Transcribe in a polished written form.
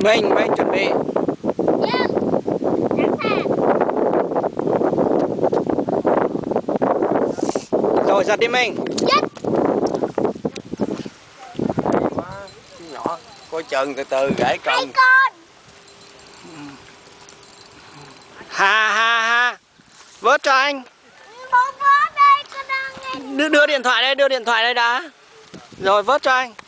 Mình chuẩn bị. Dạ, sẵn sàng. Rồi giật đi mình. Dứt. Nhỏ, coi chừng từ từ gãy Hai cần. con. Ha ha ha. Vớt cho anh. Bố vớt đây, con đang nghe. Đưa điện thoại đây đã. Rồi vớt cho anh.